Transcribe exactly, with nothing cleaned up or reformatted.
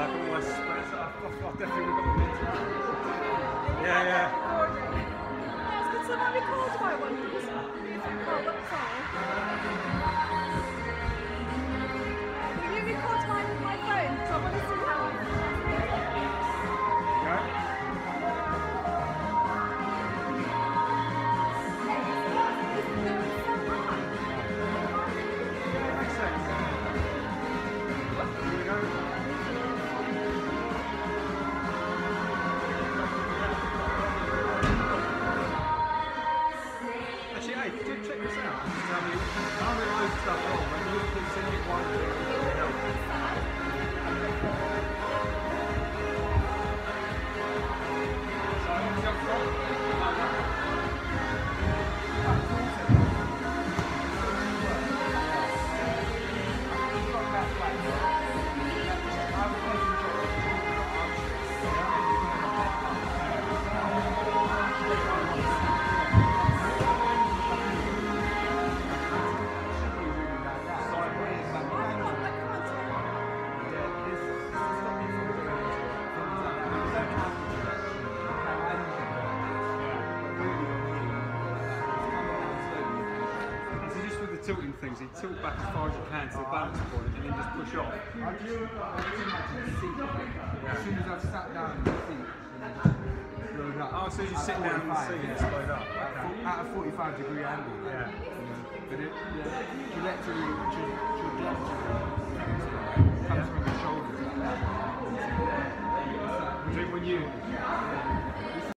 like almost spreads up. I've definitely got them into. Yeah, yeah. Yes, could someone record my one? Because oh, what song? Can you record mine with my phone? So I want to see how I tilting things, you tilt back as far as you can to the balance point and then just push off. I do imagine the seat. As soon as I've sat down in the seat, slowed up. Oh, as soon as you sit down in the seat, it's slowed up. At a forty-five degree angle. Yeah. But it, the trajectory, trajectory comes from the shoulders like that. Was it when you? This